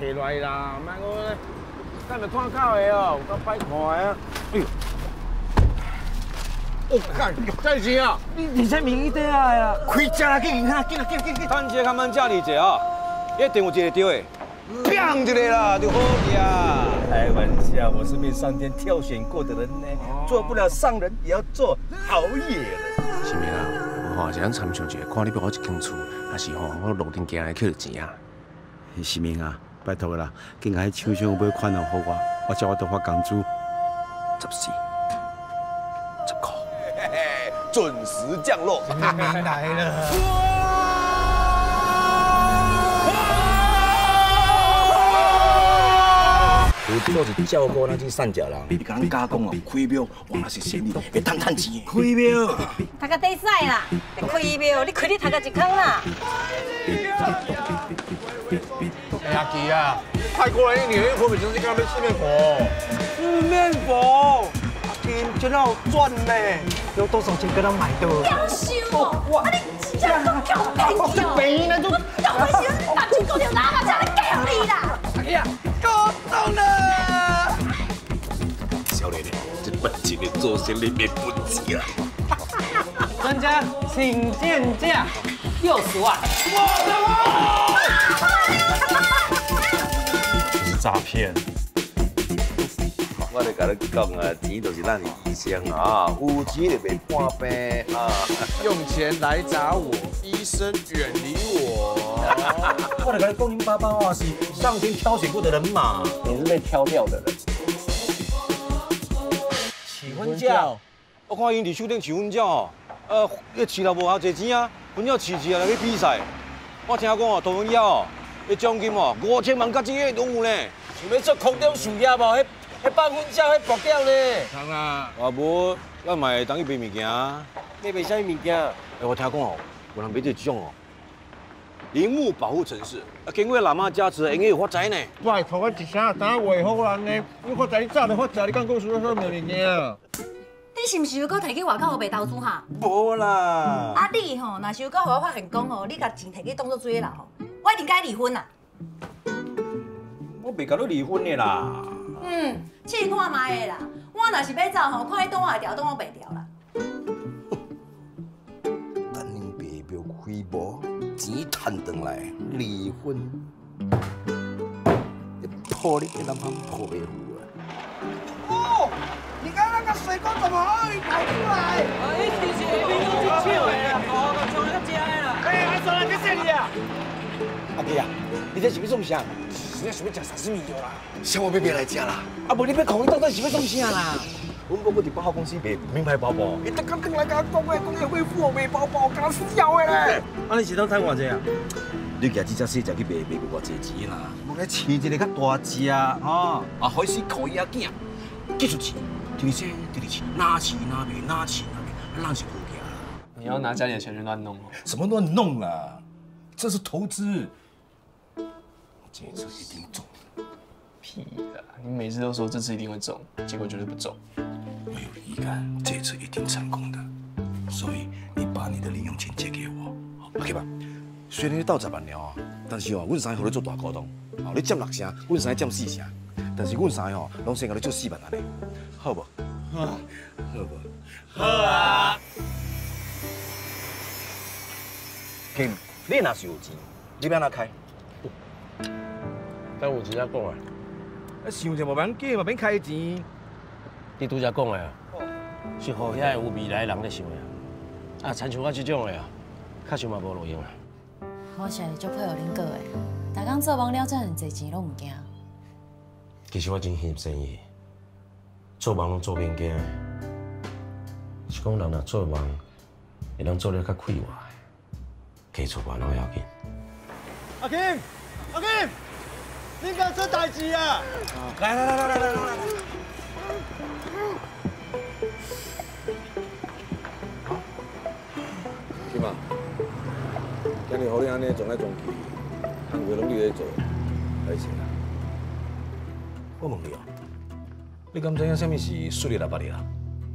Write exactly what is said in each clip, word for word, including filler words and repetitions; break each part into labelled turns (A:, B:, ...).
A: 摕落啦，莫讲咧，咱咪看口的哦，有够歹看的啊！哎呦，我干，再钱啊！你你才名义底下呀？开车啦，去银行，紧啦，紧紧紧！
B: 趁钱较慢遮尔济啊，一定有一个对的，砰一个啦，就好去啊！
C: 开玩笑，我是被上天挑选过的人呢，做不了上人，也要做好野人。
D: 是咪啦？我吼，是咱参详一下，看你要我一间厝，还是吼我路顶行来捡到钱啊？
E: 是明啊，拜托啦，紧甲迄厂商买款项互我，我叫我多发工资。
D: 十四，十块，
B: 嘿嘿，准时降落。
C: 明来了。有做是照顾咱这善食人，你甲咱加工哦，开庙哇那是生意，会赚赚钱。开庙，
F: 头壳底使啦，你开庙，你开你头壳一坑啦。
A: 哎呀，奇啊！泰国人一年会不会就是干要吃面佛？
C: 吃面佛，阿金真好赚呢，有多少钱给他买的？
F: 夭寿哦！啊你真正够够骗去哦！
A: 病那种，
F: 够亏钱，你拿钱搞条哪个才来叫你啦？
C: 哎呀，够中了！
D: 小磊磊，这本钱的做生意没本钱啊！
G: 专家，请见价，六十万。
E: 这是诈骗！
B: 我咧甲你讲啊，钱就是咱的医生啊，有钱就袂破病啊。
A: 用钱来砸我，医生远离我。
C: 我来跟你讲，您爸爸啊是上天挑选过的人嘛。
G: 你是被挑掉的人。
C: 起婚教，
B: 我看因伫手顶饲婚鸟哦，呃，伊饲了无偌济钱啊，婚鸟饲饲啊来去比赛。我听讲哦，大婚鸟哦，伊奖金哦五千万甲一亿拢有呢。
C: 想要做空中事业无？迄迄办婚照，迄博掉呢。
A: 当啊，
B: 啊无，咱嘛会当去卖物件啊。
C: 你卖啥物物件？
B: 哎，我听讲哦，有人买这种哦，铃木保护城市，啊，经过喇嘛加持，应该有发财呢。
A: 拜托我一声打话好人呢，你发财你早就发财，你敢讲说说咩物件？
F: 你是毋是又搁摕去外口白投资哈？
C: 无啦。
F: 啊你吼，若是又搁互我发现讲吼，你甲钱摕去当做水啦吼，我一定该离婚啦。
C: 我袂甲你离婚的啦。
F: 嗯，试看卖的啦。我若是要走吼，看你当我会调，当我袂调啦。
C: 等恁爸庙开无，钱赚回来，离婚。你抱你嘅男朋友抱袂住啊！
H: 哦，你看那个水沟怎么会跑出来？
G: 哎，其实下面都是笑的啦，哦，个从那个家的啦。
H: 哎，还说那个谁呀？
C: 阿弟啊，你这是要做啥？真正想要食啥子物药啦？
E: 想我要别来吃啦！
C: 啊，无你要看伊到底是要做啥啦？阮某母伫百货公司卖名牌包包，
H: 你刚刚来甲我讲的，讲要恢复卖包包，敢笑的咧！
C: 啊，你是当赚偌济啊？你举这只细只去卖，卖过偌济钱啦？我来饲一个较大只啊，啊，啊，开始靠伊阿囝，继续饲，第二生，第二饲，哪饲哪卖，哪饲哪卖，咱是好家啦。
G: 你要拿家里的钱去乱弄哦。
C: 什么乱弄啦？这是投资，这次一定中。
G: 屁的！你每次都说这次一定会中，结果就是不中。
C: 我有预感，这次一定成功的。所以你把你的零用钱借给我 ，OK 吧？虽然你斗十万了哦，但是哦，阮三个互你做大股东，哦，你占六成，阮三个占四成，但是阮三个哦，拢先甲你做四万安尼，好不？好，好不？好啊。Kim， 你若是有钱，你要安怎开？
D: 等有钱才讲啊！
C: 啊，想者无免紧嘛，免开钱。
D: 你拄则讲的啊，是互遐有未来人咧想的啊。啊，亲像我这种的啊，确实嘛无路用啊。
I: 我是足配合恁哥的，逐工做梦了这样侪钱拢唔惊。
D: 其实我真欣生意，做梦拢做免惊的。是讲人若做梦，会当做了较快活的，加做梦拢要紧。
H: 阿 Kim， 阿 Kim， 你敢出代志啊？
C: 来来来来来来来。
B: 是嘛？今日互你安尼撞来撞去，项袂拢你咧做，歹势啦。
C: 我问你哦，你敢知影什么是水力来巴力啊？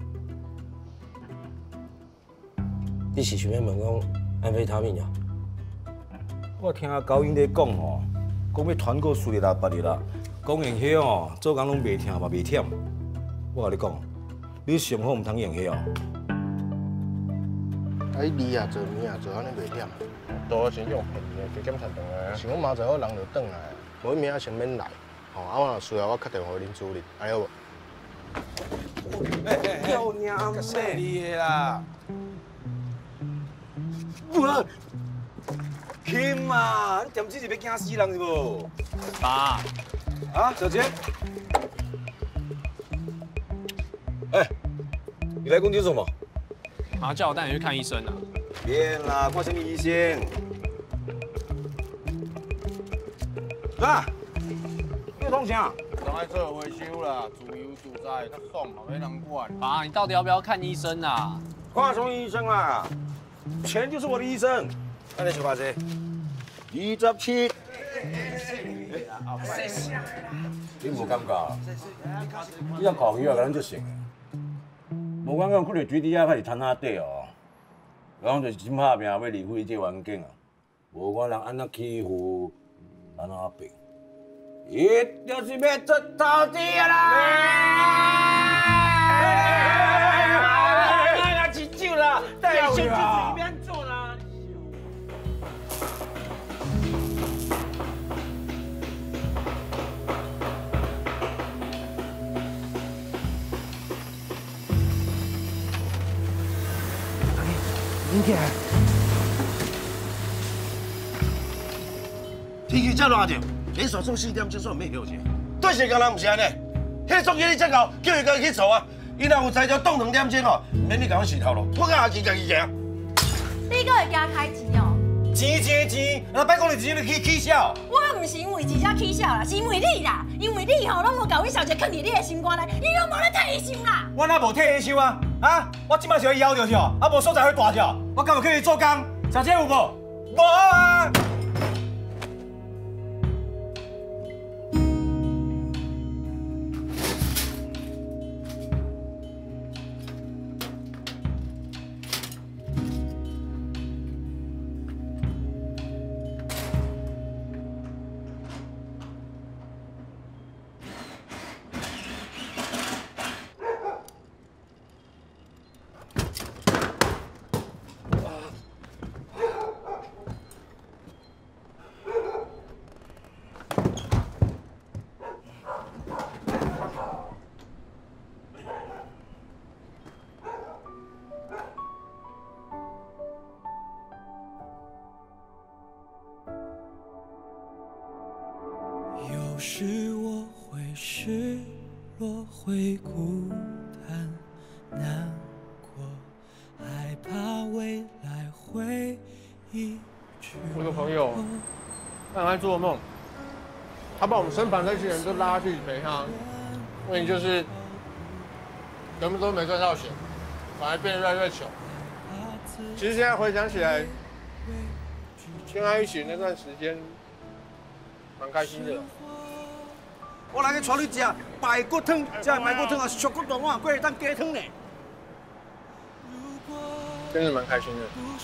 D: 你是想要问讲安非他命啊？
C: 我听高音在讲哦，
B: 讲要团购输日啦、别日啦，讲用迄哦，做工拢袂疼嘛袂忝。我甲你讲，你上好唔通用迄哦。
J: 啊，伊字也做，名也做，安尼袂忝。
A: 多先用便宜的，加减赚长个。
J: 想讲明仔载我人就转来，无明仔先免来。吼，啊，我若需要，我打电话恁主任，安尼好无？
B: 漂亮妹你的啦！我，Kim 啊，你点子是要惊死人是无？
G: 爸，
B: 啊，小杰，哎，你来公司做什么？
G: 妈叫我带你去看医生啊。
B: 别啦，看什么医生？啊，你创啥？
A: 人爱做维修啦，自由自在，较爽嘛，没人管。
G: 爸，你到底要不要看医生啊？
B: 看什么医生啦？钱就是我的医生。那你想看谁？二十七。你无感觉？你若考医啊，咱就行。无感觉，看到水底下开始摊下底哦。讲就是真拍拼要离开这环境啊，无我人安怎欺负，安怎病，伊就是要出头地啊啦！哎呀，真酒啦，带小舅子一边做啦。
C: 你起来！天气这热着，连续做四点钟算免休息。对时间人唔是安尼，迄作业你真搞，叫伊家己去做啊！伊若有才调动两点钟哦，免你甲我洗头路，我甲阿钱家己行。
F: 你搁会惊开钱哦？
B: 钱钱钱，若摆讲你钱你起起笑。
F: 我唔是因为钱才起笑啦，是因为你啦，因为你吼拢无甲阮小姐放入你的心肝内，你拢无咧替伊想啦。
B: 我哪无替伊想啊？啊！我即摆是要枵着是哦，啊无所在会大着，我敢有去伊做工？小姐有无？无啊！
K: 有时我会失落，会孤单难过，害怕未来会一去。
A: 我有朋友，他很爱做梦，他把我们身旁那些人都拉去陪他，问题就是根本都没赚到钱，反而变得越来越穷。其实现在回想起来，跟他一起那段时间，蛮开心的。
B: 我来去带你食排骨汤，这排骨汤啊，俗骨大碗，过来当鸡汤呢。
A: 真的蛮开心的。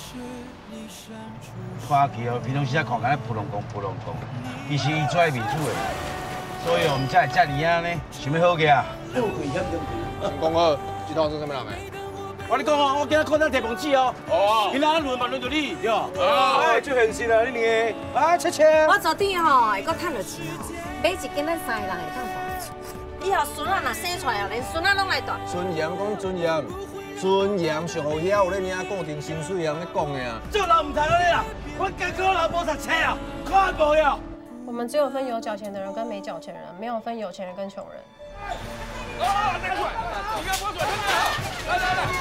L: 花旗哦，平常时啊看起来扑隆讲扑隆讲，其实伊做爱面子的，所以我们才会遮尼啊呢，想要好个啊。
A: 成功二，知道是什么人没？
B: 我跟你讲哦，我今日看到地方纸哦。哦。今仔轮嘛轮到你，对吧？哦。哎，最现实啦，你两个。啊，切切。
M: 我昨天吼会搁趁到钱吼，买一间咱三个人会当大厝。以后孙仔若生出来啊，连孙仔拢来大。
A: 尊严讲尊严，尊严上好遐有咧领固定薪水啊，咧讲的啊。
B: 这老唔知你啦，我家哥老无读册啊，看无呀。
N: 我们只有分有缴钱的人跟没缴钱人，没有分有钱人跟穷人。
A: 哦，那个水，你看泼水，来来来，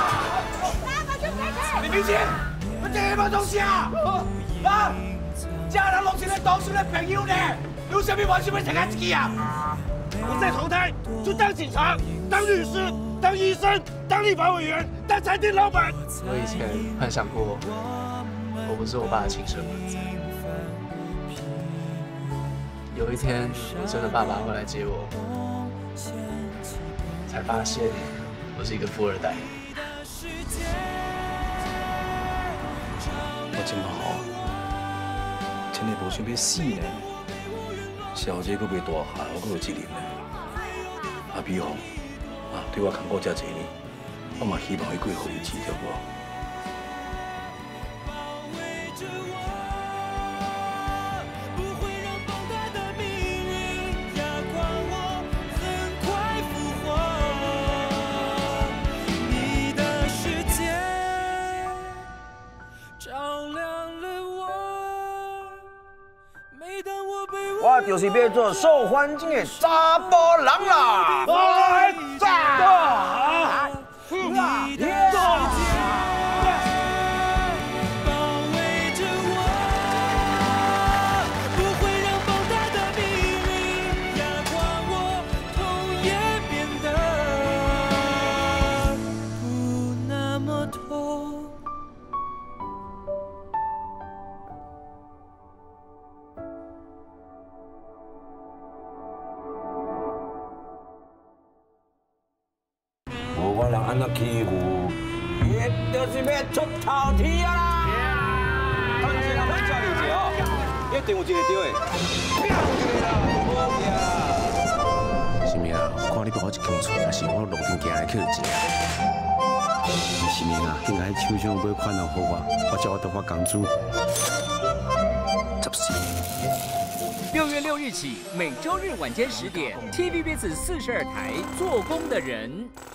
A: 李明杰，我这什么东西啊？啊！家人拢是咧当时的朋友呢，有什么话想要听下自己啊？我再投胎就当警察、当律师、当医生、当立法委员、当餐厅老板。
O: 我以前幻想过，我不是我爸的亲生儿子。有一天，我真的爸爸会来接我，才发现我是一个富二代。
C: 我真好，真的无想要死呢。 小姐佫未大汉，我佫有责任呢。啊，比方啊，对我看顾遮济年，我嘛希望伊过好日子，对无？
P: 我就是要做受欢迎的查甫人啦！来炸！
B: 无我人安怎欺负，伊就是要出头天啊啦！
P: 当然是人会照你者哦，一定有一个对的。
E: 是命啊？看你帮我一间厝，还是我路边行来捡钱？是命啊？应该厂商买款了好我，我叫我多发工资。十四。
Q: 六月六日起，每周日晚间十点 ，T V B S 四十二台《做工的人》。